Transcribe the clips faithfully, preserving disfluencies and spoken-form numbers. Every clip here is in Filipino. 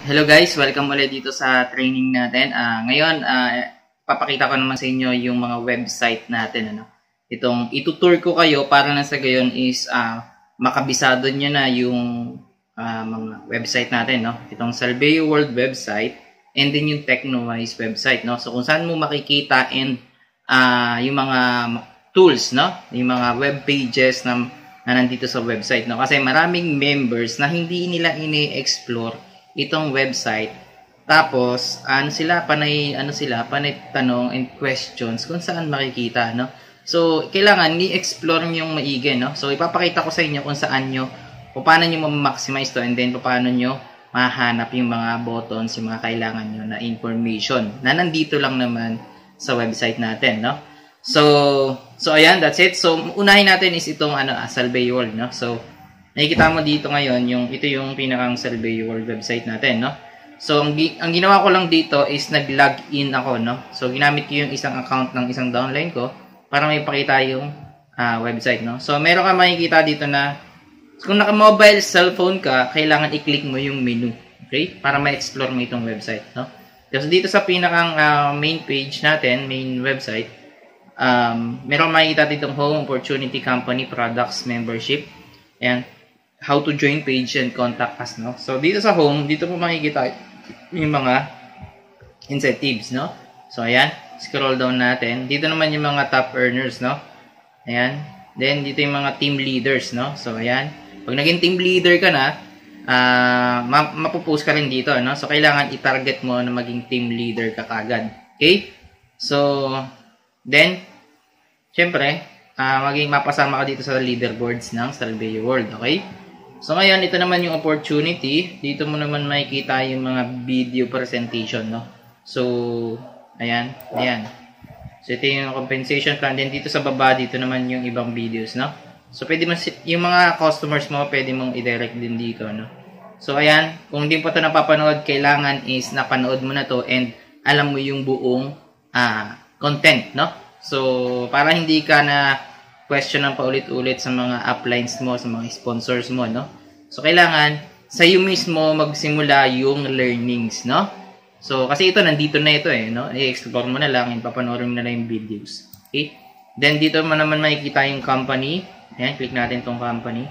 Hello guys, welcome ulit dito sa training natin. Uh, ngayon, uh, papakita ko naman sa inyo yung mga website natin. Ano? Itong itutour ko kayo para na sa gayon is uh, makabisado nyo na yung uh, mga website natin. No? Itong Salveo World website and then yung Technowise website. No? So kung saan mo makikita and uh, yung mga tools, no? Yung mga web pages na, na nandito sa website. No? Kasi maraming members na hindi nila ini-explore itong website. Tapos, ano sila, panay, ano sila, panay tanong and questions kung saan makikita, no? So, kailangan ni-explore nyo yung maigi, no? So, ipapakita ko sa inyo kung saan nyo, kung paano nyo ma-maximize to and then kung paano nyo mahanap yung mga buttons, yung mga kailangan nyo na information na nandito lang naman sa website natin, no? So, so ayan, that's it. So, unahin natin is itong, ano, Salveo World, no? So, nakikita mo dito ngayon, yung ito yung pinakang Salveo World website natin, no? So, ang, ang ginawa ko lang dito is nag-log in ako, no? So, ginamit ko yung isang account ng isang downline ko para may pakita yung uh, website, no? So, meron ka makikita dito na kung naka-mobile cellphone ka, kailangan i-click mo yung menu, okay? Para ma-explore mo itong website, no? Kasi dito sa pinakang uh, main page natin, main website, um, meron makikita ditong Home, Opportunity, Company, Products, Membership, and how to join page and contact us, no? So, dito sa home, dito po makikita yung mga incentives, no? So, ayan. Scroll down natin. Dito naman yung mga top earners, no? Ayan. Then, dito yung mga team leaders, no? So, ayan. Pag naging team leader ka na, uh, ma mapupost ka rin dito, no? So, kailangan i-target mo na maging team leader ka kagad. Okay? So, then, syempre, uh, maging mapasama ka dito sa leaderboards ng Salveo World, okay? So, ngayon, ito naman yung opportunity. Dito mo naman makikita yung mga video presentation, no? So, ayan. Ayan. So, ito yung compensation plan. Then, dito sa baba, dito naman yung ibang videos, no? So, pwede mo, yung mga customers mo, pwede mong i-direct din dito, no? So, ayan. Kung hindi pa ito napapanood, kailangan is napanood mo na to and alam mo yung buong uh, content, no? So, para hindi ka na question ng paulit-ulit sa mga uplines mo, sa mga sponsors mo, no? So, kailangan sa iyo mismo magsimula yung learnings, no? So, kasi ito, nandito na ito eh, no? I-explore mo na lang, ipapanoorin mo na lang yung videos. Okay? Then, dito mo naman makikita yung company. Ayan, click natin tong company.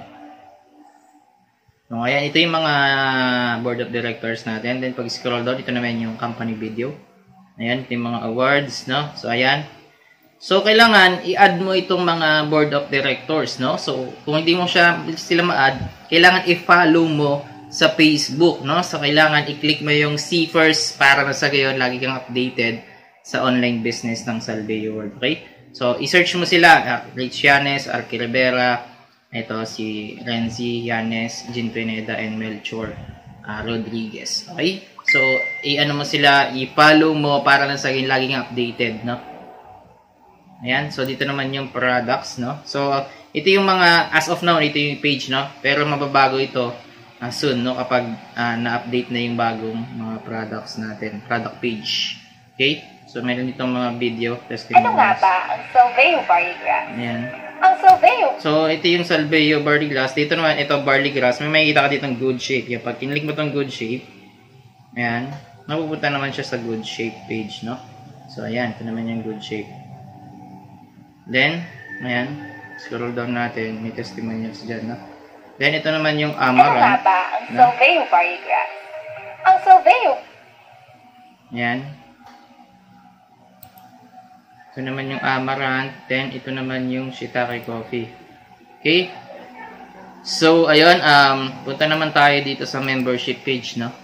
So, ayan, ito yung mga board of directors natin. Then, pag scroll down, ito naman yung company video. Ayan, ito yung mga awards, no? So, ayan. So, kailangan i-add mo itong mga board of directors, no? So, kung hindi mo siya sila ma-add, kailangan i-follow mo sa Facebook, no? So, kailangan i-click mo yung see first para sa gayon lagi kang updated sa online business ng Salveo World, okay? So, i-search mo sila, Rich Yanes, Arky Rivera, ito si Renzi Yanes, Jean Pineda, and Melchor uh, Rodriguez, okay? So, i-ano mo sila, i-follow mo para na sa gayon lagi kang updated, no? Ayan, so dito naman yung products, no? So, ito yung mga, as of now, ito yung page, no? Pero mababago ito uh, soon, no? Kapag uh, na-update na yung bagong mga products natin, product page. Okay? So, meron ditong mga video testimonials. Ano nga ba ang Salveo Barley Grass? Ayan. Ang Salveo. So, ito yung Salveo Barley Grass. Dito naman, ito Barley Grass. May makikita ka ditong good shape. Yung pag kinlik mo itong good shape, ayan, mapupunta naman siya sa good shape page, no? So, ayan, ito naman yung good shape. Then, ayan, scroll down natin, may testimonials dyan, no? Then, ito naman yung Amaranth. Ano nga ba ang Salveo Barley Grass? Ang Salveo. Ayan. Ito naman yung Amaranth. Then, ito naman yung Shiitake Coffee. Okay? So, ayun, um, punta naman tayo dito sa membership page, no?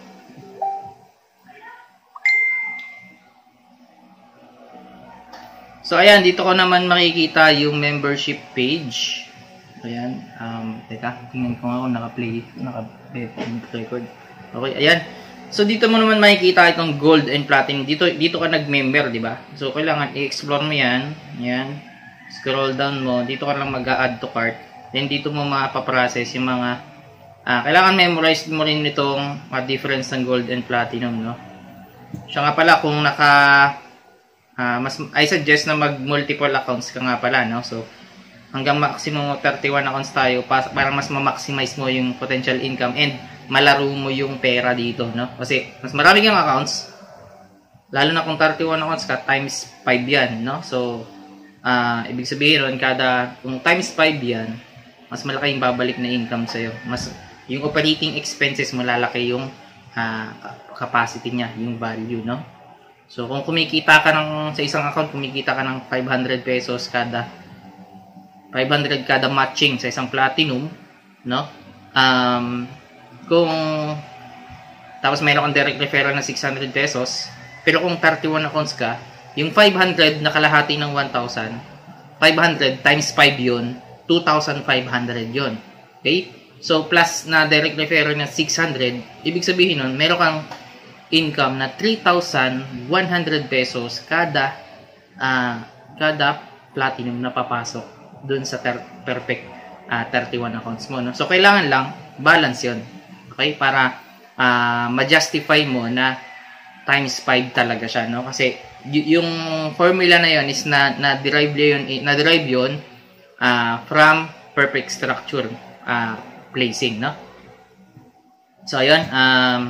So, ayan, dito ko naman makikita yung membership page. Ayan, um, teka, tingnan ko nga kung naka-play, naka-record. Okay, ayan. So, dito mo naman makikita itong gold and platinum. Dito, dito ka nag-member, di ba? So, kailangan i-explore mo yan. Ayan. Scroll down mo. Dito ka lang mag-add to cart. Then, dito mo mapaprocess yung mga, uh, kailangan memorize mo rin itong uh, difference ng gold and platinum, no? Siya nga pala, kung naka, Uh, mas I suggest na mag-multiple accounts ka nga pala, no? So, hanggang maximum thirty-one accounts tayo para mas ma-maximize mo yung potential income and malaro mo yung pera dito, no? Kasi mas marami kang accounts, lalo na kung thirty-one accounts ka, times five yan, no? So, uh, ibig sabihin ron, kada, kung times five yan, mas malaki yung babalik na income sa'yo. Mas, yung operating expenses mo, lalaki yung uh, capacity niya, yung value, no? So, kung kumikita ka ng, sa isang account, kumikita ka ng five hundred pesos kada, five hundred kada matching sa isang platinum, no? Um, kung, tapos mayroon kang direct referral na six hundred pesos, pero kung thirty-one accounts ka, yung five hundred na kalahati ng one thousand, five hundred times five yun, two thousand five hundred yun. Okay? So, plus na direct referral na six hundred, ibig sabihin nun, meron kang income na three thousand one hundred pesos kada, uh, kada platinum na papasok dun sa perfect uh, thirty-one accounts mo. No? So, kailangan lang balance yun. Okay? Para uh, ma-justify mo na times five talaga siya. No? Kasi y yung formula na yun is na, na-derive yun, na-derive yun uh, from perfect structure uh, placing. No? So, ayun. Um,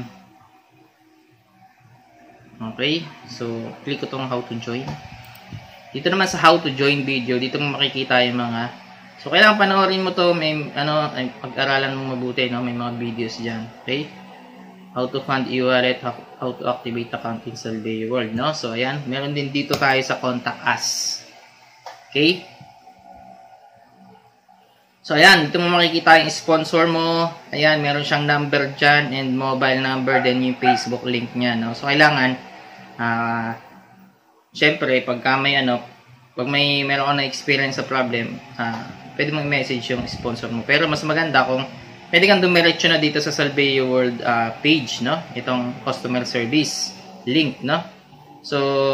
okay. So, click ko itong how to join. Dito naman sa how to join video, dito mo makikita yung mga, so kailangan panoorin mo to, may ano, ay, pag-aralan mo mabuti, no? May mga videos diyan. Okay? How to fund e-wallet, how, how to activate account in Salveyo World, no? So ayan, meron din dito tayo sa contact us. Okay? So ayan, dito mo makikita yung sponsor mo. Ayan, meron siyang number diyan and mobile number, then yung Facebook link niya, no? So kailangan ah uh, siyempre, pagka may ano, pag may meron ka na experience sa problem, uh, pwede mong i-message yung sponsor mo. Pero mas maganda kung pwede kang dumiretso na dito sa Salveyo World uh, page, no? Itong customer service link, no? So,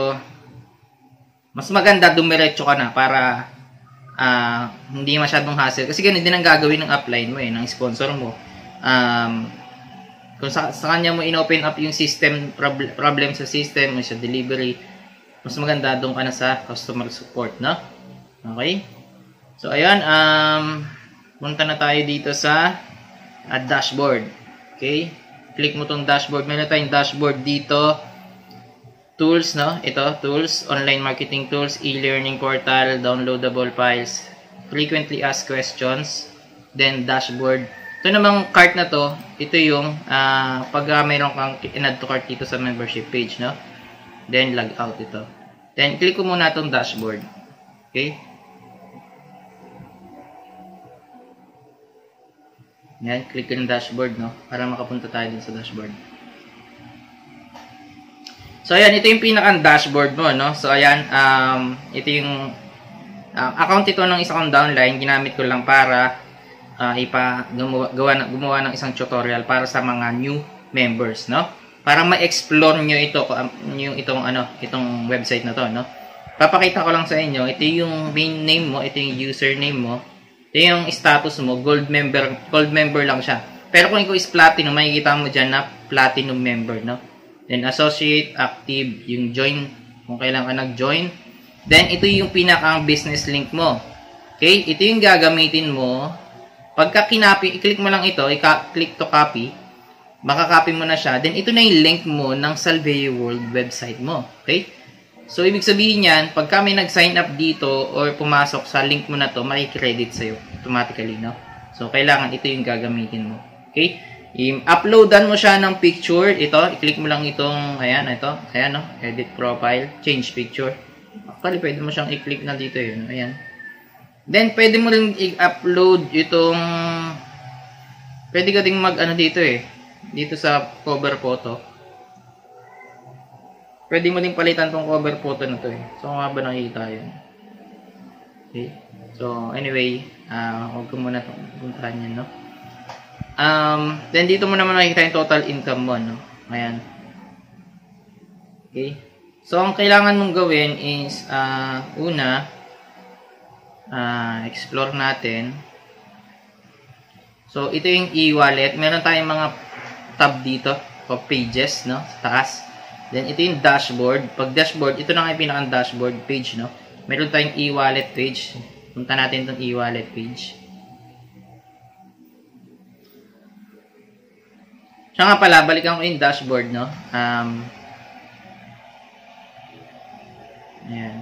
mas maganda dumiretso ka na para uh, hindi masyadong hassle. Kasi ganun din ang gagawin ng upline mo, eh, ng sponsor mo. Um, kung sa, sa kanya mo in-open up yung system, prob problem sa system, o sa delivery, mas maganda doon ka na sa customer support, no? Okay? So, ayan, um, punta na tayo dito sa uh, dashboard. Okay? Click mo tong dashboard. Meron tayong dashboard dito. Tools, no? Ito, tools, online marketing tools, e-learning portal, downloadable files, frequently asked questions, then dashboard. Ito namang cart na to, ito yung uh, pag uh, mayroon kang in-add to cart dito sa membership page, no? Then, log out ito. Then, click ko muna itong dashboard. Okay? Yan, click ko yung dashboard, no? Para makapunta tayo din sa dashboard. So, ayan, ito yung pinakang dashboard mo, no? So, ayan, um, ito yung uh, account ito ng isang downline. Ginamit ko lang para uh, ipa, gumawa, gawa, gumawa ng isang tutorial para sa mga new members, no? Para ma-explore nyo ito, yung itong ano, itong website na to, no? Papakita ko lang sa inyo, ito yung main name mo, ito yung username mo, ito yung status mo, gold member, gold member lang siya. Pero kung ikaw is platinum, makikita mo dyan na platinum member, no? Then associate, active, yung join, kung kailan ka nag-join. Then ito yung pinakang business link mo. Okay? Ito yung gagamitin mo. Pagka kinopy, i-click mo lang ito, i-click to copy, makakopy mo na siya. Then, ito na yung link mo ng Salveyo World website mo. Okay? So, ibig sabihin yan, pagka may nag-sign up dito or pumasok sa link mo na to, makikredit sa'yo automatically, no? So, kailangan ito yung gagamitin mo. Okay? I-uploadan mo siya ng picture. Ito, i-click mo lang itong, ayan, ito. Ayan, no? Edit profile, change picture. Actually, pwede mo siyang i-click na dito, yun. Ayan. Then, pwede mo rin i-upload itong, pwede ka ding mag, ano dito eh, dito sa cover photo. Pwede mo din palitan tong cover photo na to eh. So, kung nga ba nakikita yun. Okay. So, anyway, uh, huwag ko muna itong puntahan yan, no? Um, then, dito mo naman nakikita yung total income mo, no? Ayan. Okay. So, ang kailangan mong gawin is, uh, una, uh, explore natin. So, ito yung e-wallet. Meron tayong mga tab dito o pages, no, sa taas. Then ito yung dashboard. Pag dashboard, ito na nga yung pinakang dashboard page, no. Meron tayong e-wallet page. Punta natin itong e-wallet page. Siya nga pala, balikan ko yung dashboard, no? Um, ayan.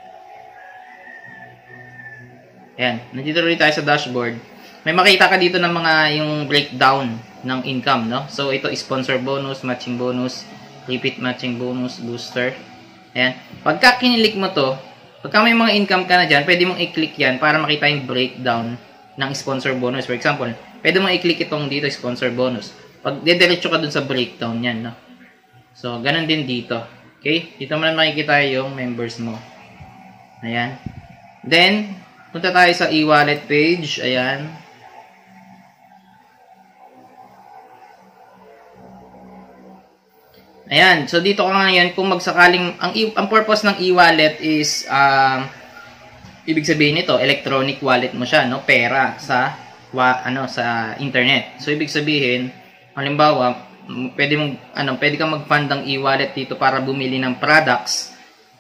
Ayan. Nandito rin tayo sa dashboard. May makita ka dito ng mga yung breakdown ng income, no? So, ito sponsor bonus, matching bonus, repeat matching bonus, booster. Ayan. Pagka kinilik mo to, pagka may mga income ka na dyan, pwede mong i-click yan para makita yung breakdown ng sponsor bonus. For example, pwede mong i-click itong dito, sponsor bonus. Pag dediretso ka dun sa breakdown yan, no? So, ganun din dito. Okay? Dito mo na makikita yung members mo. Ayan. Then, punta tayo sa e-wallet page. Ayan. Ayan. So, dito ka ngayon, kung magsakaling, ang, ang purpose ng e-wallet is, um, ibig sabihin nito, electronic wallet mo siya, no? Pera sa, wa, ano, sa internet. So, ibig sabihin, halimbawa, pwede mong ano, pwede kang mag-fund ng e-wallet dito para bumili ng products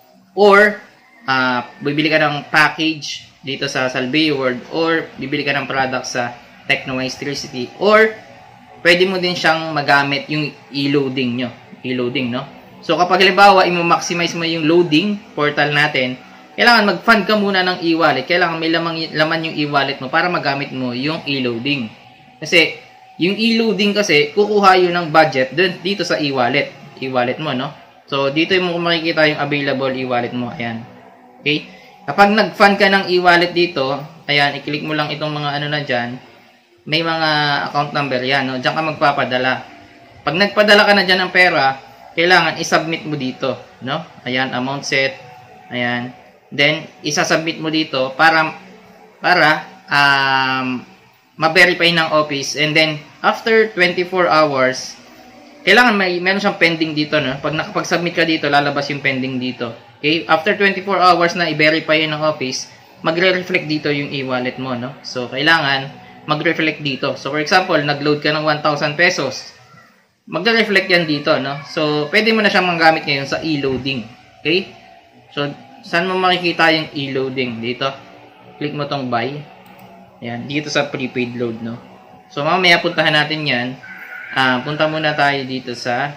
or uh, bibili ka ng package dito sa Salveo World or bibili ka ng products sa Technowise three sixty or pwede mo din siyang magamit yung e-loading nyo. E-loading, no? So, kapag halimbawa, i-maximize mo yung loading portal natin, kailangan mag-fund ka muna ng e-wallet. Kailangan may lamang, laman yung e-wallet mo para magamit mo yung e-loading. Kasi, yung e-loading kasi, kukuha yun ng budget dun, dito sa e-wallet. E-wallet mo, no? So, dito mo makikita yung available e-wallet mo. Ayan. Okay? Kapag nag-fund ka ng e-wallet dito, ayan, i-click mo lang itong mga ano na dyan. May mga account number yan, no? Diyan ka magpapadala. Pag nagpadala ka na dyan ng pera, kailangan i-submit mo dito, no? Ayan, amount set. Ayan. Then, isa-submit mo dito para, para, um, ma-verify ng office and then after twenty-four hours kailangan may meron siyang pending dito, no? Pag nakapag-submit ka dito, lalabas yung pending dito. Okay? After twenty-four hours na i-verify ng office, magre-reflect dito yung e-wallet mo, no? So kailangan magre-reflect dito. So for example, nag-load ka ng one thousand pesos. Magre-reflect yan dito, no? So pwede mo na siyang manggamit ngayon sa e-loading. Okay? So saan mo makikita yung e-loading? Dito. Click mo tong buy. Ayan, dito sa prepaid load, no? So, mamaya puntahan natin yan. Uh, punta muna tayo dito sa...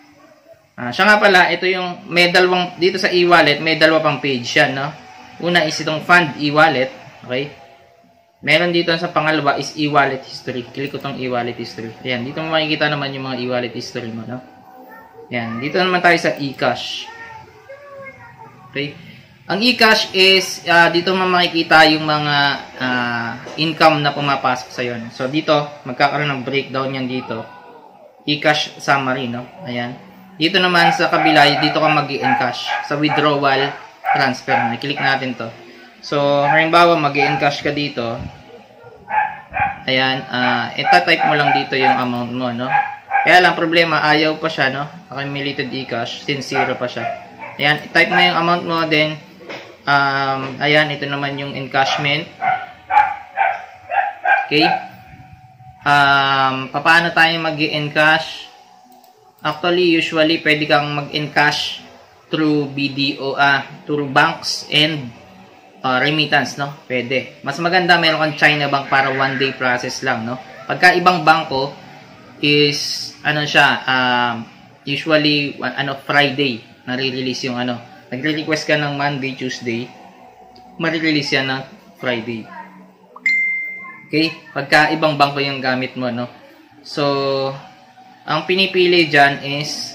Uh, siya nga pala, ito yung... May dalawang... Dito sa e-wallet, may dalawa pang page yan, no? Una is itong fund e-wallet. Okay? Meron dito sa pangalawa is e-wallet history. Click ko itong e-wallet history. Ayan, dito mo makikita naman yung mga e-wallet history mo, no? Ayan, dito naman tayo sa e-cash. Okay? Ang e-cash is, uh, dito mo makikita yung mga uh, income na pumapasok sa iyo. So, dito, magkakaroon ng breakdown yan dito. E-cash summary, no? Ayan. Dito naman sa kabila, dito ka mag-i-encash. Sa withdrawal, transfer. I-click natin to. So, halimbawa, mag-i-encash ka dito. Ayan. Uh, ita-type mo lang dito yung amount mo, no? Kaya lang, problema, ayaw pa siya, no? Accumulated e-cash, since zero pa siya. Ayan. I-type mo yung amount mo, then, Um, ayan, ito naman yung encashment. Okay. Um, paano tayo mag-encash? Actually, usually, pwede kang mag-encash through B D O, ah, through banks and uh, remittance, no? Pwede. Mas maganda, meron kang China Bank para one day process lang, no? Pagka ibang bangko is, ano siya, um, usually, ano, Friday, nare-release yung ano, nagre-request ka ng Monday, Tuesday, marirelease yan ng Friday. Okay? Pagka ibang bangko yung gamit mo, no? So, ang pinipili dyan is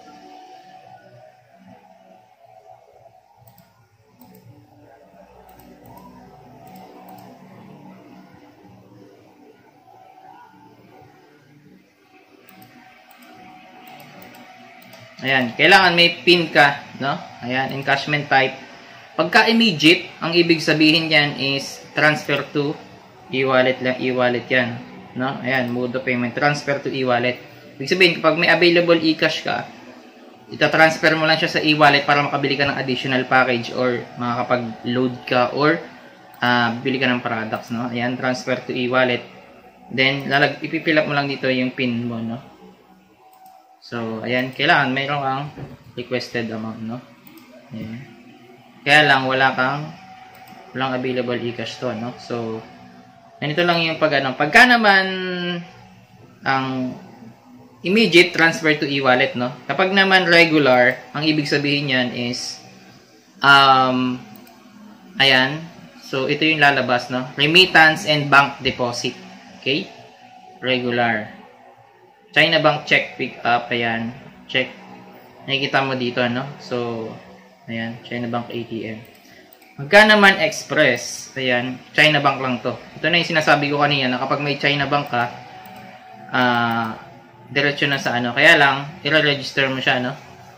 ayan, kailangan may PIN ka, no? Ayan, encashment type. Pagka immediate, ang ibig sabihin yan is transfer to e-wallet lang, e-wallet yan, no? Ayan, mode of payment, transfer to e-wallet. Ibig sabihin, kapag may available e-cash ka, ita-transfer mo lang siya sa e-wallet para makabili ka ng additional package or makakapag-load ka or uh, bili ka ng products, no? Ayan, transfer to e-wallet. Then, lalag, ipipill up mo lang dito yung PIN mo, no? So, ayan, kailangan mayroon kang requested amount, no? Ayan. Kaya lang, wala kang, walang available e-cash to, no? So, ganito lang yung pag, ano, pagka naman, ang immediate transfer to e-wallet, no? Kapag naman regular, ang ibig sabihin niyan is um ayan. So ito yung lalabas, no? Remittance and bank deposit. Okay? Regular. China Bank check pick up, ayan. Check. Nakikita mo dito, ano? So ayan, China Bank A T M. Pagka naman express, ayan, China Bank lang to. Ito na yung sinasabi ko kanina na kapag may China Bank ka, ah uh, diretso na sa ano. Kaya lang, i-register mo siya, no?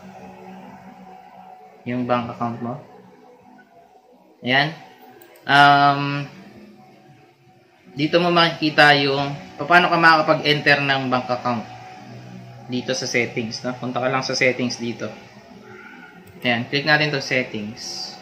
Yung bank account mo. Ayan. Um, dito mo makikita yung paano ka makakapag-enter ng bank account. Dito sa settings, no? Punta ka lang sa settings dito. Ayan. Click natin to settings.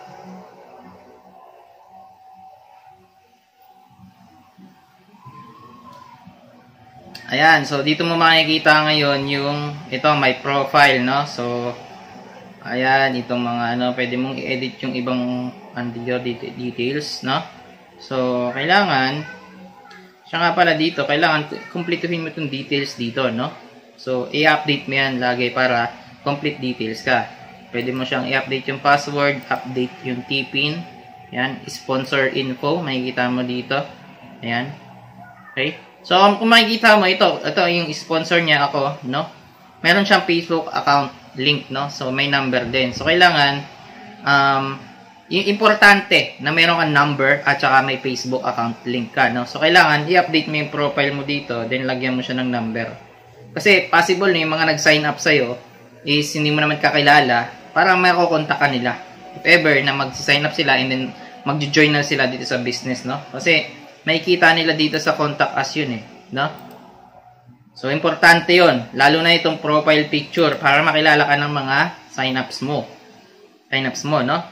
Ayan, so dito mo makikita ngayon yung ito, my profile, no? So ayan, itong mga ano, pwede mong i-edit yung ibang andito details, no? So kailangan siya nga pala dito, kailangan kumpletuhin mo itong details dito, no? So i-update mo yan lagi para complete details ka. Pwede mo siyang i-update yung password, update yung T P I N. Ayan, sponsor info, makikita mo dito. Ayan. Okay? So, kung makikita mo, ito, ito yung sponsor niya ako, no? Meron siyang Facebook account link, no? So, may number din. So, kailangan, um, yung importante na meron kang number at saka may Facebook account link ka, no? So, kailangan i-update mo yung profile mo dito, then lagyan mo siya ng number. Kasi, possible na yung mga nag-sign up sa'yo is hindi mo naman kakilala, parang may kukontak ka nila. If ever na mag-sign up sila and then mag-join na sila dito sa business, no? Kasi, makikita nila dito sa contact us yun eh, no? So, importante yun. Lalo na itong profile picture para makilala ka ng mga sign-ups mo. Sign-ups mo, no?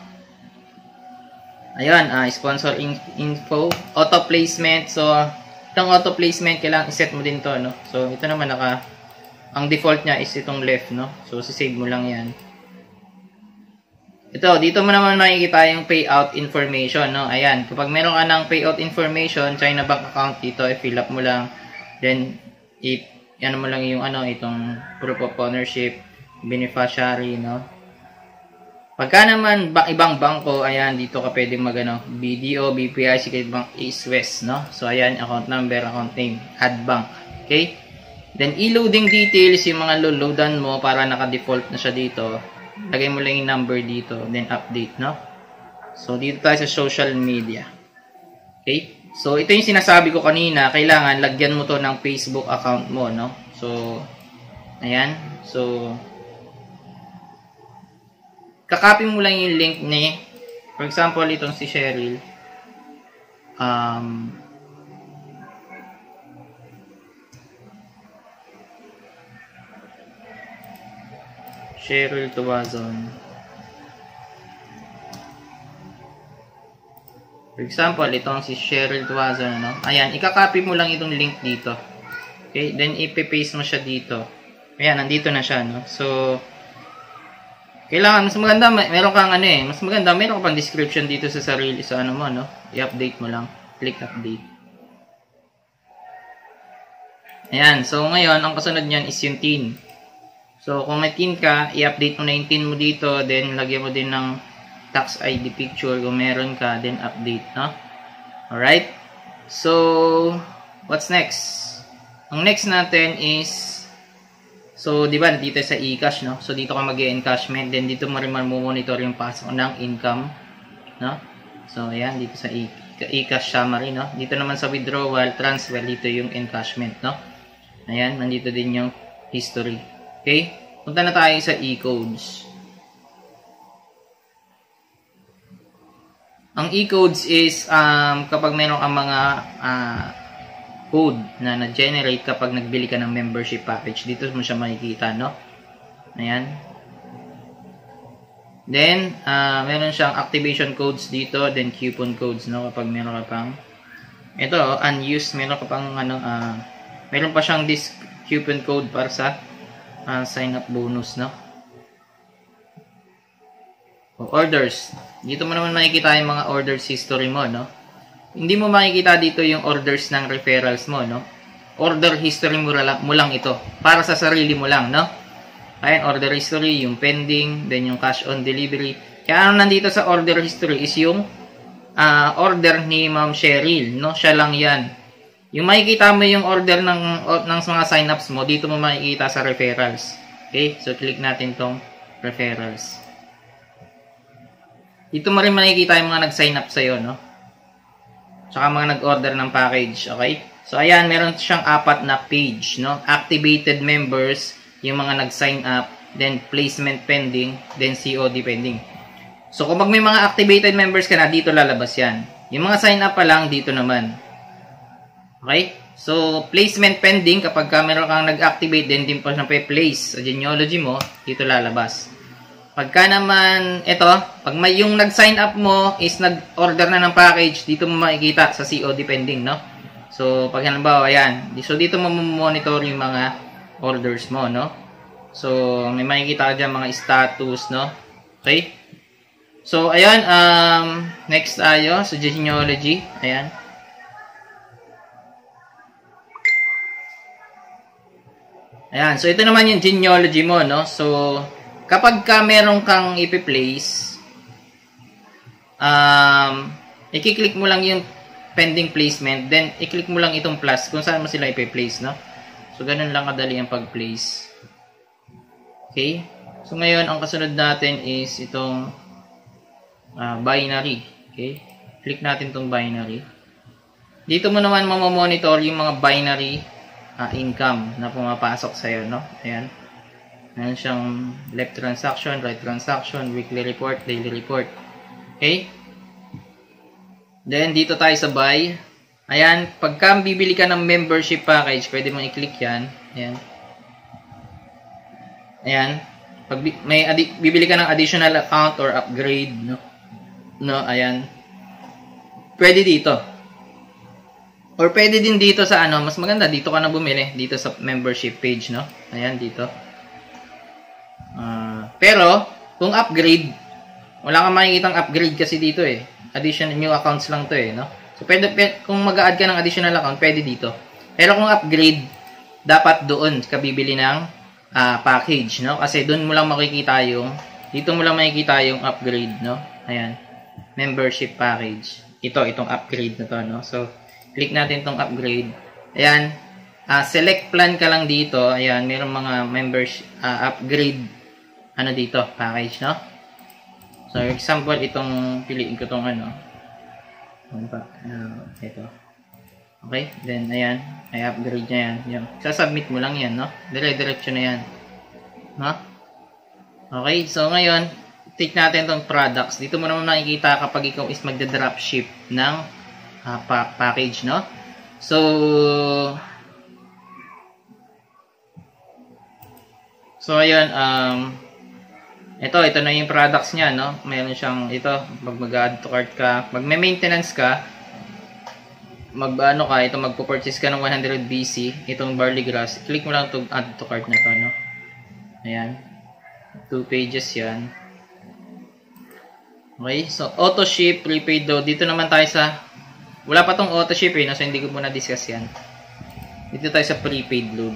Ayun, uh, sponsor in info, auto-placement. So, itong auto-placement, kailangan iset mo din to, no? So, ito naman naka, ang default niya is itong left, no? So, sisave mo lang yan. Ito, dito mo naman makikita yung payout information, no? Ayan, kapag meron ka ng payout information, China Bank account dito, i-fill up mo lang. Then, i ano mo lang yung ano, itong proof of ownership, beneficiary, no? Pagka naman ba, ibang bangko, ayan, dito ka pwedeng mag, ano, B D O, B P I, Secret Bank, East West, no? So, ayan, account number, account name, add bank. Okay? Then, i-loading details, yung mga lo-loadan mo para naka-default na siya dito. Lagay mo lang yung number dito, then update, no? So, dito tayo sa social media. Okay? So, ito yung sinasabi ko kanina, kailangan lagyan mo to ng Facebook account mo, no? So, ayan. So, kakopy mo lang yung link ni, for example, itong si Cheryl. Um, Cheryl Tuwazon. For example, itong si Cheryl Tuwazon, ano? Ayan, ikakopy mo lang itong link dito. Okay, then ipe-paste mo siya dito. Ayan, nandito na siya, no? So, kailangan, mas maganda, meron kang ano eh, mas maganda, meron ka pang description dito sa sarili, sa ano mo, no? I-update mo lang. Click update. Ayan, so ngayon, ang kasunod niyan is yung T I N. So, kung may T I N ka, i-update mo na yung T I N mo dito, then lagyan mo din ng tax I D picture kung meron ka, then update, no? Alright? So, what's next? Ang next natin is, so, di ba, dito sa e-cash, no? So, dito ka mag-e-encashment, then dito mo rin monitor yung pasok ng income, no? So, ayan, dito sa e-cash summary, no? Dito naman sa withdrawal, transfer, dito yung encashment, no? Ayan, nandito din yung history. Okay? Punta na tayo sa e-codes. Ang e-codes is um, kapag meron kang mga uh, code na na-generate kapag nagbili ka ng membership package. Dito mo siya makikita, no? Ayan. Then, uh, meron siyang activation codes dito, then coupon codes, no? Kapag meron ka pang, ito, unused, meron ka pang, ano, uh, meron pa siyang this coupon code para sa Uh, sign up bonus, no? O, orders. Dito mo naman makikita yung mga orders history mo, no? Hindi mo makikita dito yung orders ng referrals mo, no? order history mo lang, mo lang ito. Para sa sarili mo lang, no? Ayan, order history, yung pending, then yung cash on delivery. Kaya ano nandito sa order history is yung uh, order ni Ma'am Cheryl, no? Siya lang yan. Yung makikita mo yung order ng, ng mga sign-ups mo, dito mo makikita sa referrals. Okay? So, click natin tong referrals. Dito mo rin makikita yung mga nag-sign up sa'yo, no? Tsaka mga nag-order ng package, okay? So, ayan, meron siyang apat na page, no? Activated members, yung mga nag-sign up, then placement pending, then C O D pending. So, kung may mga activated members ka na, dito lalabas yan. Yung mga sign up pa lang, dito naman. Okay? So, placement pending, kapag ka meron kang nag-activate, then din pa siya place sa genealogy mo, dito lalabas. Pagka naman, ito, pag may yung nag-sign up mo is nag-order na ng package, dito mo makikita sa C O D pending, no? So, pag halimbawa, ayan. So, dito mo monitor yung mga orders mo, no? So, may makikita ka dyan mga status, no? Okay? So, ayan, um, next tayo sa genealogy. Ayan. Ayan, so ito naman yung genealogy mo, no? So, kapag ka meron kang ipi-place, um, i-click mo lang yung pending placement, then i-click mo lang itong plus kung saan mo sila ipi-place, no? So, ganun lang kadali ang pag-place. Okay? So, ngayon, ang kasunod natin is itong uh, binary. Okay? Click natin itong binary. Dito mo naman mamamonitor yung mga binary Uh, income na pumapasok sa'yo, no? Ayan. Ayan siyang left transaction, right transaction, weekly report, daily report. Okay? Then, dito tayo sa buy. Ayan. Pagka bibili ka ng membership package, pwede mong i-click yan. Ayan. Ayan. Pag may bibili ka ng additional account or upgrade, no? No, ayan. Pwede dito. Or pwede din dito sa ano, mas maganda, dito ka na bumili, dito sa membership page, no? Ayan, dito. Uh, pero, kung upgrade, wala kang makikitang upgrade kasi dito eh. Additional new accounts lang to eh, no? So, pwede, pwede kung mag-a-add ka ng additional account, pwede dito. Pero kung upgrade, dapat doon ka bibili ng uh, package, no? Kasi doon mo lang makikita yung, dito mo lang makikita yung upgrade, no? Ayan. Membership package. Ito, itong upgrade na to, no? So, click natin tong upgrade. Ayan. Uh, select plan ka lang dito. Ayan. Mayroong mga members uh, upgrade ano dito. Package, no? So, example, itong piliin ko tong ano. Ano ba? Uh, ito. Okay. Then, ayan. Ay upgrade niya yan. Yan. Sasubmit mo lang yan, no? Dire-diretso na yan. No? Okay. So, ngayon, take natin tong products. Dito mo naman makikita kapag ikaw is magda-dropship ng Uh, pa package, no? So, so, ayun, um, ito, ito na yung products niya, no? Mayroon siyang, ito, pag mag-add to cart ka, mag-maintenance ka, mag-ano ka, ito, magpo-purchase ka ng one hundred B C, itong barley grass, click mo lang itong add to cart na to, no? Ayan. Two pages yan. Okay, so, auto ship, prepaid load, dito naman tayo sa wala pa tong auto ship eh, no? So hindi ko muna discuss yan. Dito tayo sa prepaid load.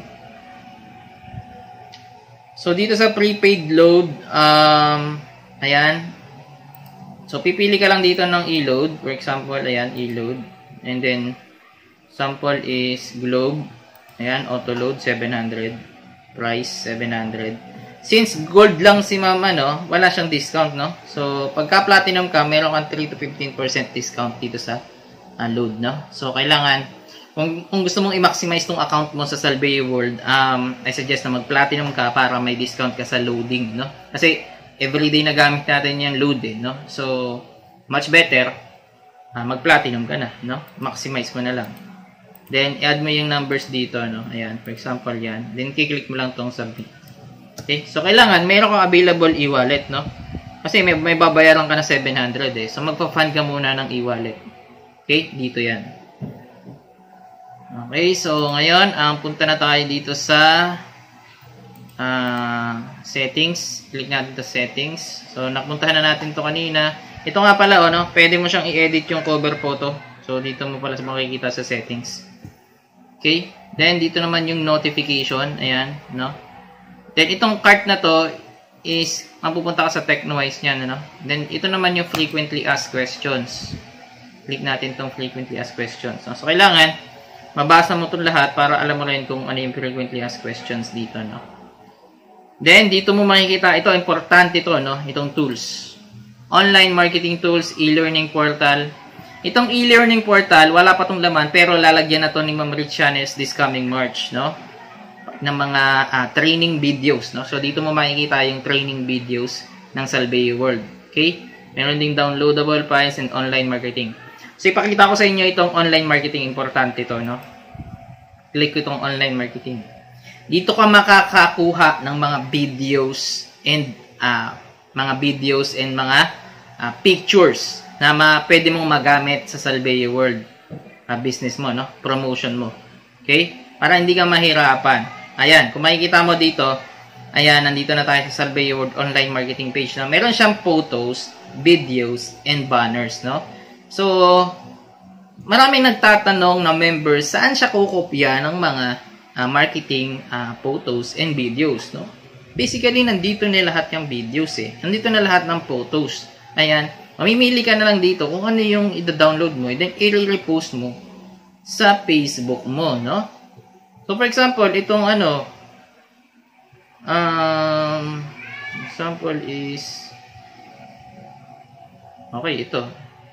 So dito sa prepaid load, um, ayan. So pipili ka lang dito ng e-load. For example, ayan, e-load. And then, sample is Globe. Ayan, auto load, seven hundred. Price, seven hundred. Since gold lang si mama, no? Wala siyang discount, no? So pagka platinum ka, meron kang three to fifteen percent discount dito sa load, no? So, kailangan, kung, kung gusto mong i-maximize tong account mo sa Salveo World, um, I suggest na mag-platinum ka para may discount ka sa loading, no? Kasi, everyday na gamit natin yung load, eh, no? So, much better, uh, mag-platinum ka na, no? Maximize mo na lang. Then, i-add mo yung numbers dito, no? Ayan, for example, yan. Then, kiklik mo lang tong submit. Okay? So, kailangan, meron kang available e-wallet, no? Kasi, may, may babayaran ka na seven hundred, eh. So, magpa-fund ka muna ng e-wallet. Okay, dito yan. Okay, so ngayon, ang um, punta na tayo dito sa uh, settings. Click natin sa settings. So, napuntahan na natin to kanina. Ito nga pala, oh, no? Pwede mo siyang i-edit yung cover photo. So, dito mo pala makikita sa settings. Okay, Then, dito naman yung notification. Ayan, no? Then, itong cart na to is, mapupunta ka sa TechnoWise niyan, no? Then, ito naman yung frequently asked questions. Click natin itong frequently asked questions. No? So, kailangan, mabasa mo itong lahat para alam mo rin kung ano yung frequently asked questions dito, no? Then, dito mo makikita, ito, importante ito, no? Itong tools. Online marketing tools, e-learning portal. Itong e-learning portal, wala pa itong laman, pero lalagyan na ito ni Ma'am Rich Yanes this coming March, no? Ng mga uh, training videos, no? So, dito mo makikita yung training videos ng Salbeo World. Okay? Meron ding downloadable files and online marketing. So, ipakita ko sa inyo itong online marketing. Importante ito, no? Click ko itong online marketing. Dito ka makakakuha ng mga videos and uh, mga videos and mga uh, pictures na ma pwede mong magamit sa Salbeo World uh, business mo, no? Promotion mo. Okay? Para hindi ka mahirapan. Ayan, kung makikita mo dito, ayan, nandito na tayo sa Salbeo World online marketing page. No? Meron siyang photos, videos, and banners, no? So, maraming nagtatanong na members, saan siya kukopya ng mga uh, marketing uh, photos and videos, no? Basically, nandito na lahat yung videos, eh. Nandito na lahat ng photos. Ayan, mamimili ka na lang dito kung ano yung i-download mo, then i-repost mo sa Facebook mo, no? So, for example, itong ano, um, example is, okay, ito.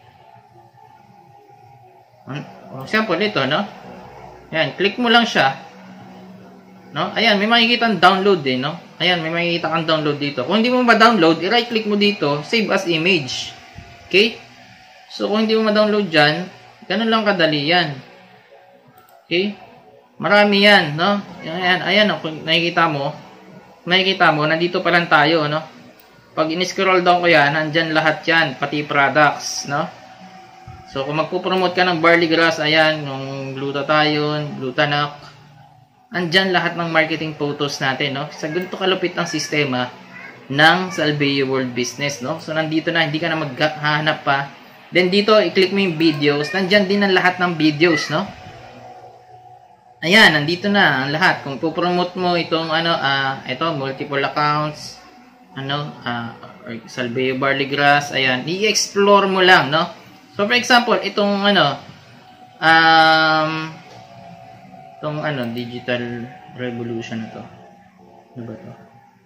For example, ito, no? Ayan, click mo lang siya. No? Ayan, may makikita ang download eh, no? Ayan, may makikita kang download dito. Kung hindi mo ma-download, i-right click mo dito, save as image. Okay? So, kung hindi mo ma-download dyan, ganun lang kadali yan. Okay? Marami yan, no? Ayan, ayan, kung nakikita mo, nakikita mo, nandito pa lang tayo, no? Pag in-scroll down ko yan, nandyan lahat yan, pati products, no? So, kung magpupromote ka ng barley grass, ayan, yung glutathione, glutanac, andyan lahat ng marketing photos natin, no? Sa ganito kalupit ang sistema ng Salbeo World Business, no? So, nandito na, hindi ka na maghahanap pa. Then, dito, i-click mo yung videos, nandyan din ang lahat ng videos, no? Ayan, nandito na ang lahat. Kung pupromote mo itong ano, ah, uh, ito, multiple accounts, ano, ah, uh, Salbeo barley grass, ayan, i-explore mo lang, no? So, for example, itong ano, um, itong ano, digital revolution na to. Ano ba to?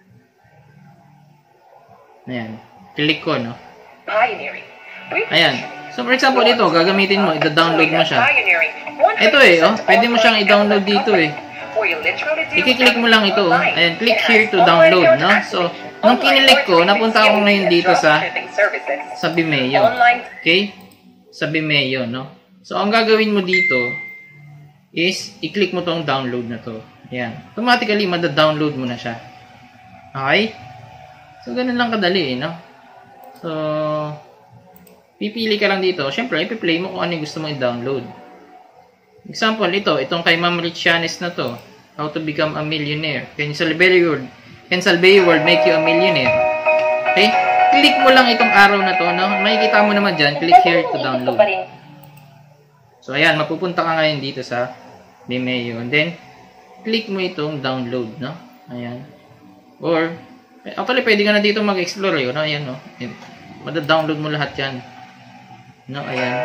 Ayan, click ko, no? Ayan. So, for example, ito, gagamitin mo, i-download mo siya. Ito eh, oh, pwede mo siyang i-download dito eh. I-click mo lang ito, oh. Ayan, click here to download, no? So, nung kinilik ko, napunta ako ngayon dito sa sa Vimeo. Okay? Sa Vimeo, no? So, ang gagawin mo dito is, i-click mo tong download na to. Ayan. Automatically, mada-download mo na siya. Okay? So, ganun lang kadali eh, no? So, pipili ka lang dito. Siyempre, ipi-play mo kung ano yung gusto mo i-download. Example, ito. Itong kay Ma'am Rich Yanes na to. How to become a millionaire. Can Salbeo World, Can Salbeo World make you a millionaire? Okay? Click mo lang itong arrow na to. No? Makikita mo naman dyan. Click here to download. So, ayan. Mapupunta ka ngayon dito sa Vimeo. And then, click mo itong download. No? Ayan. Or, actually, pwede ka na dito mag-explore. Yun. No? Ayan. No? Mada-download mo lahat yan. No, ayan.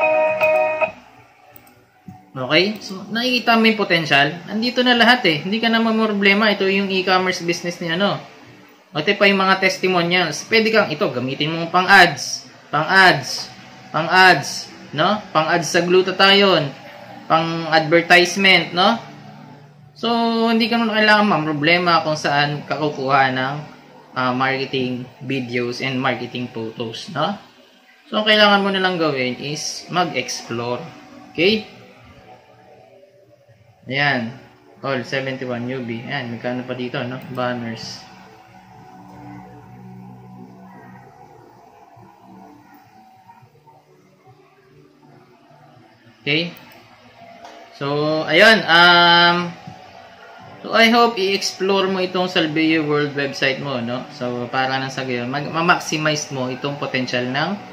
Okay? So, nakikita mo yung potential. Andito na lahat eh. Hindi ka na mamroblema. Ito yung e-commerce business niya, no? Ito pa yung mga testimonials. Pwede kang ito, gamitin mo pang ads. Pang ads. Pang ads. No? Pang ads sa glutathione. Pang advertisement, no? So, hindi ka na kailangan mamroblema kung saan kakukuha ng uh, marketing videos and marketing photos, no? So, ang kailangan mo na lang gawin is mag-explore. Okay? Ayan. All seventy-one newbie. Ayan. Magkano pa dito, no? Banners. Okay? So, ayun. Um, so, I hope i-explore mo itong Salbeo World website mo, no? So, para nang sa gayon, ma-maximize mo itong potential ng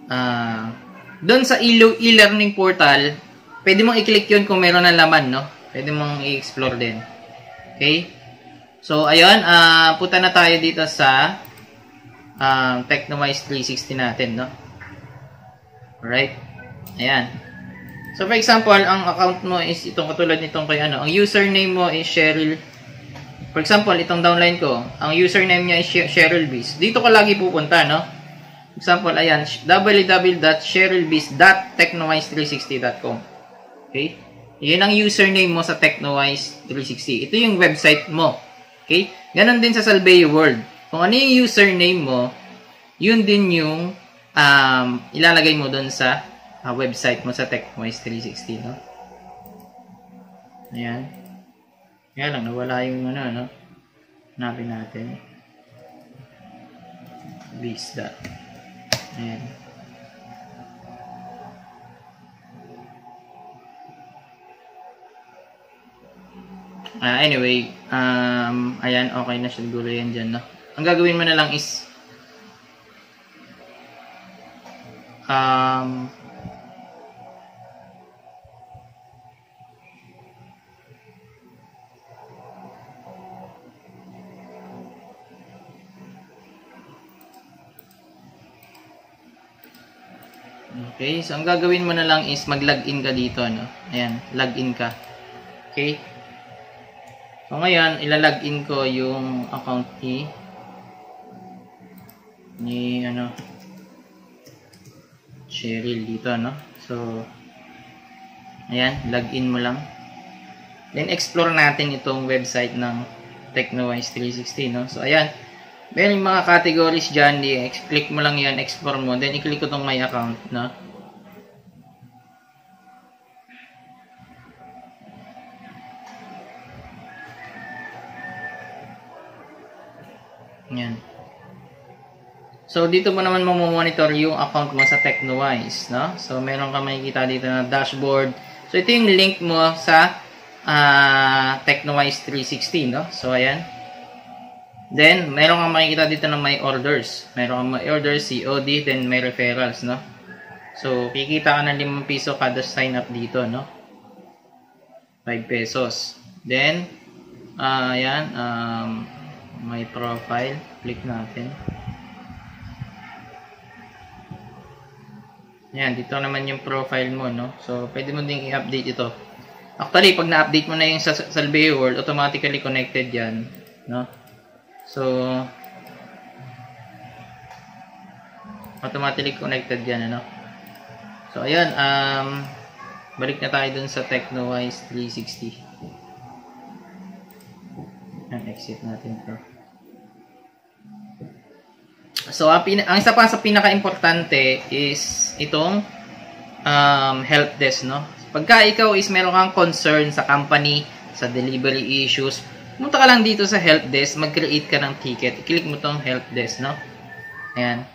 Uh, doon sa e-learning portal, pwede mong i-click yun kung meron ng laman, no? Pwede mong i-explore din. Okay? So, ayun, uh, punta na tayo dito sa um, TechnoWise three sixty natin, no? Alright? Ayan. So, for example, ang account mo is itong katulad nitong kay ano. Ang username mo is Cheryl. For example, itong downline ko, ang username niya is Cheryl Biz. Dito ka lagi pupunta, no? For example, ayan, w w w dot cheryl biz dot technowise three sixty dot com. Okay? Yun ang username mo sa TechnoWise three sixty. Ito yung website mo. Okay? Ganon din sa Salbeo World. Kung ano yung username mo, yun din yung um, ilalagay mo doon sa uh, website mo sa TechnoWise three sixty, no? Ayan. Kaya lang, nawala yung ano, no? Hanapin natin. Biz dot. Ayan. Uh, anyway, um, ayan, okay na siguro yan dyan, no? Ang gagawin mo na lang is um, okay, so ang gagawin mo na lang is mag-login ka dito, no? Ayan, login ka. Okay? So, ngayon, ilalagin ko yung account ni ni, ano, Cheryl dito, no? So, ayan, login mo lang. Then, explore natin itong website ng TechnoWise three sixty, no? So, ayan, meron mga categories dyan. I-click mo lang yan, explore mo. Then, i-click ko itong my account, no? Yan. So, dito mo naman mamomonitor yung account mo sa TechnoWise, no? So, meron ka makikita dito na dashboard. So, ito yung link mo sa uh, TechnoWise three sixty, no? So, ayan. Then, meron kang makikita dito na may orders. Meron kang may orders, C O D, then may referrals, no? So, kikita ka ng limang piso kada sign up dito, no? five pesos. Then, uh, ayan, um, may profile. Click natin. Yan, dito naman yung profile mo, no? So, pwede mo din i-update ito. Actually, pag na-update mo na yung sa Salbeo World, automatically connected yan, no? So, automatically connected yan, ano? So, ayan, um, balik na tayo dun sa TechnoWise three sixty. Yan, exit natin ito. So, ang, ang isa pa sa pinaka-importante is itong um, help desk, no? Pagka ikaw is meron kang concern sa company, sa delivery issues, pumunta ka lang dito sa help desk, mag-create ka ng ticket. I-click mo tong help desk, no? Ayan.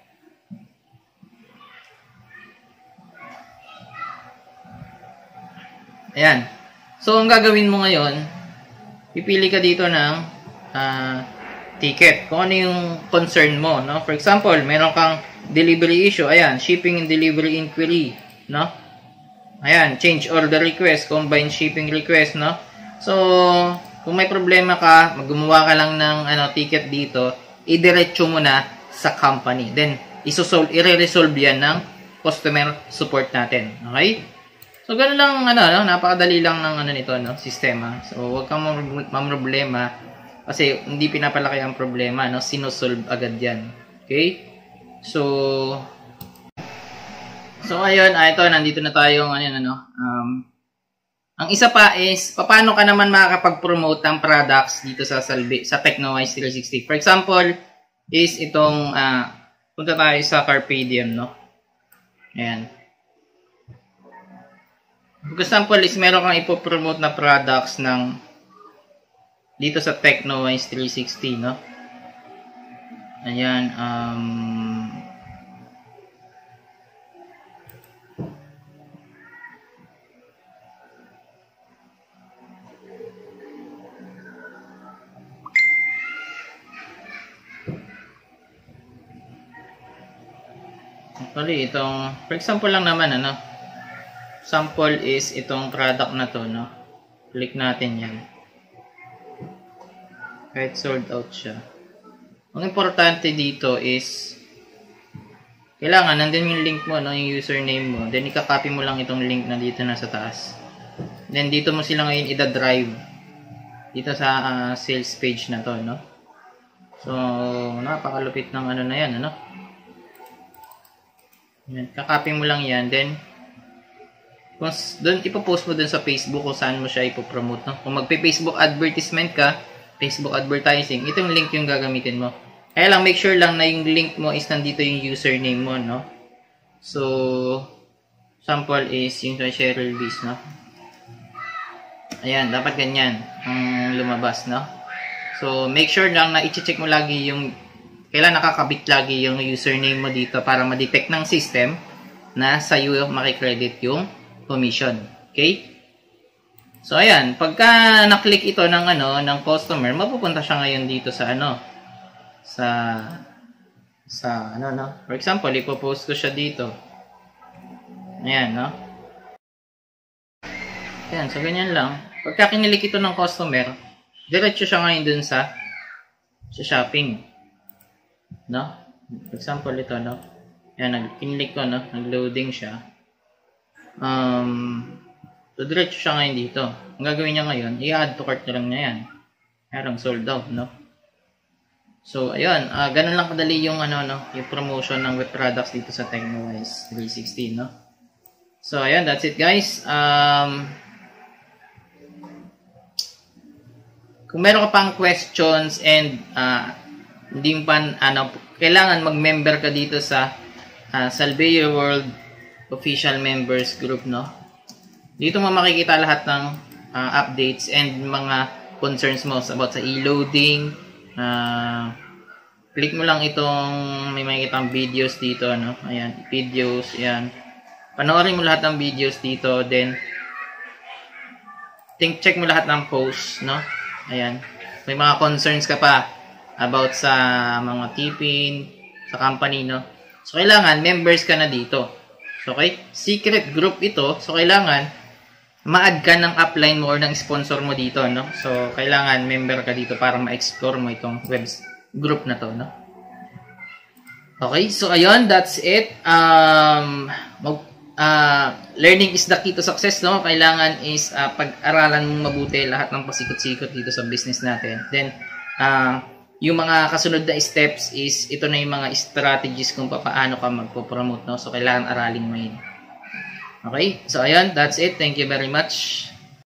Ayan. So, ang gagawin mo ngayon, pipili ka dito ng uh, ticket. Kung ano yung concern mo, no? For example, meron kang delivery issue. Ayan, shipping and delivery inquiry, no? Ayan, change order request, combined shipping request, no? So, kung may problema ka, maggumawa ka lang ng ano, ticket dito, idiretso mo na sa company. Then, isosolve, i-resolve yan ng customer support natin. Okay? So, ganun lang, ano, no? Napakadali lang ng ano nito, no? Sistema. So, huwag kang mamroblema kasi hindi pinapalaki ang problema, no? Sinosolve agad yan. Okay? So, so, ayun, ah, ito, nandito na tayo, ano, ano, um, ang isa pa is, paano ka naman makakapag-promote ng products dito sa Salbe, sa TechnoWise three sixty. For example, is itong, uh, punta tayo sa Carpe Diem, no? Ayan. For example, is meron kang ipopromote na products ng dito sa TechnoWise three sixty, no? Ayan, um, actually, itong, for example lang naman, ano, sample is itong product na to, no? Click natin yan. Kahit sold out siya. Ang importante dito is kailangan nandun yung link mo, no? Yung username mo. Then, ika-copy mo lang itong link na dito nasa taas. Then, dito mo sila ngayon ida-drive dito sa uh, sales page na to, no? So, napakalupit ng ano na yan, ano? Yan. Kakopy mo lang yan. Then, kung doon, ipopost mo doon sa Facebook kung saan mo siya ipopromote, no? Kung magpe-Facebook advertisement ka, Facebook advertising, itong link yung gagamitin mo. Kaya lang, make sure lang na yung link mo is nandito yung username mo, no? So, sample is yung Cheryl Biz, no? Ayan, dapat ganyan ang lumabas, no? So, make sure lang na i-check mo lagi yung, kailan nakakabit lagi yung username mo dito para ma-detect ng system na sa iyo makikredit yung commission. Okay? So, ayan, pagka na-click ito ng ano, ng customer, mapupunta siya ngayon dito sa ano, sa, sa, ano, no? For example, ipopost ko siya dito. Ayan, no? Ayan, so ganyan lang. Pagka kinilik ito ng customer, diretso siya ngayon dun sa, sa shopping. No? For example, ito, no? Ayan, kinilik ko, no? Nag-loading siya. Um, so, diretso siya ngayon dito. Ang gagawin niya ngayon, i-add to cart na lang niya yan. Parang sold out, no? So, ayun, uh, ganun lang kadali yung, ano, no, yung promotion ng web products dito sa TechnoWise three sixty, no? So, ayun, that's it, guys. Um, kung meron ka pang questions and uh, hindi pa, ano, kailangan mag-member ka dito sa uh, Salveyo World Official Members Group, no? Dito mo makikita lahat ng uh, updates and mga concerns mo about sa e-loading. Uh, click mo lang itong may makikita videos dito, no? Ayan, videos, ayan. Panoorin mo lahat ng videos dito, then think check mo lahat ng posts, no? Ayan. May mga concerns ka pa about sa mga tipin, sa company, no? So, kailangan members ka na dito. So, okay? Secret group ito. So, kailangan ma-add ka ng upline mo or ng sponsor mo dito, no? So, kailangan member ka dito para ma-explore mo itong web group na to, no? Okay? So, ayun. That's it. Um, mag Uh, learning is the key to success, no? Kailangan is uh, pag-aralan mong mabuti lahat ng pasikot-sikot dito sa business natin. Then, uh, yung mga kasunod na steps is, ito na yung mga strategies kung paano ka magpo-promote, no? So, kailangan aralin mo yun. Okay? So, ayun. That's it. Thank you very much.